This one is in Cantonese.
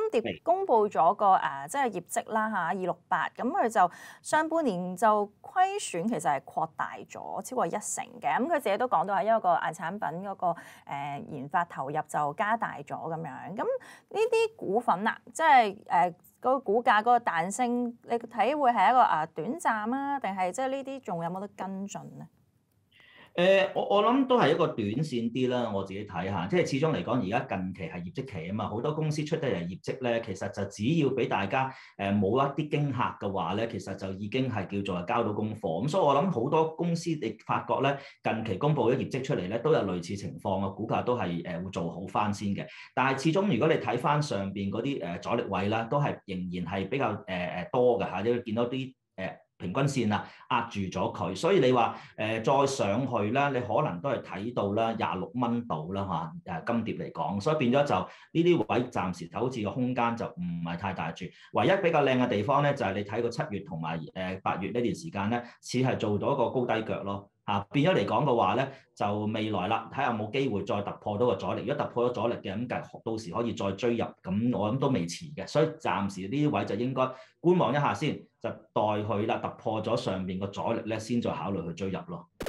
碟公布咗個即係業績啦嚇，268，咁佢就上半年就虧損其實係擴大咗超過1成嘅，咁佢自己都講到係因為個產品嗰個研發投入就加大咗咁樣，咁呢啲股份啊，即係個股價嗰個彈升，你睇會係一個短暫啊，定係即係呢啲仲有冇得跟進咧？ 我諗都係一個短線啲啦，我自己睇下，即係始終嚟講，而家近期係業績期啊嘛，好多公司出得嚟業績咧，其實就只要俾大家冇一啲驚嚇嘅話咧，其實就已經係叫做係交到功課。咁所以我諗好多公司你發覺咧，近期公布咗業績出嚟咧，都有類似情況嘅，股價都係會做好翻先嘅。但係始終如果你睇翻上邊嗰啲阻力位啦，都係仍然係比較多嘅嚇，因為見到啲平均線啊壓住咗佢，所以你話再上去啦，你可能都係睇到啦26蚊度啦嚇，金碟嚟講，所以變咗就呢啲位暫時好似個空間就唔係太大住。唯一比較靚嘅地方咧，就係你睇個7月同埋8月呢段時間咧，似係做到一個高低腳咯。變咗嚟講嘅話咧，就未來啦，睇下有冇機會再突破到個阻力。如果突破咗阻力嘅，咁到時可以再追入，咁我諗都未遲嘅。所以暫時呢啲位就應該觀望一下先，就待佢啦，突破咗上面個阻力咧，先再考慮去追入咯。